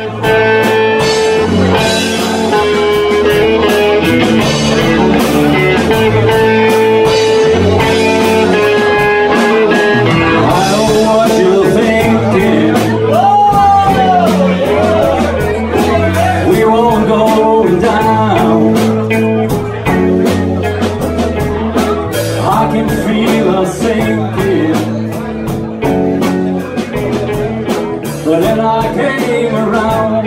But then I came around,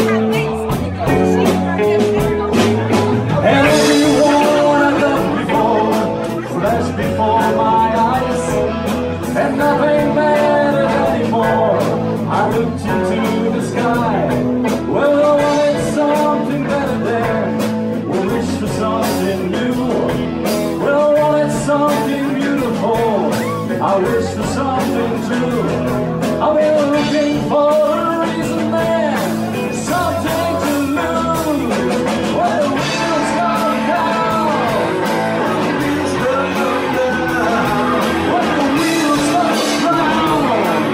and everyone I loved before flashed before my eyes, and nothing mattered anymore. I looked into the sky. Well, I wanted something better there. We wished for something new. Well, I wanted something beautiful. I wished for something true. I've been looking for a reason, man, something to lose. When the wheels come down, when the wheels come down, when the wheels come round,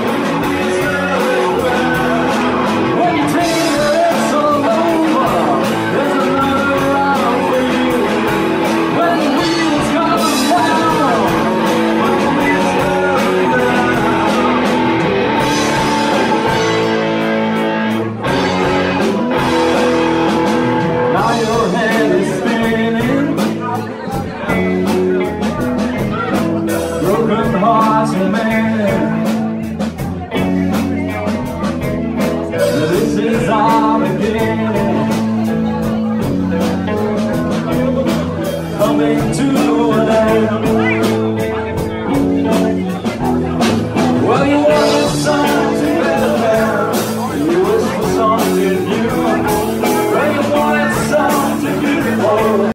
when you think that it's all over, there's another round for you. When the wheels come down, when the wheels come down. Broken hearts and man, this is Armageddon, coming to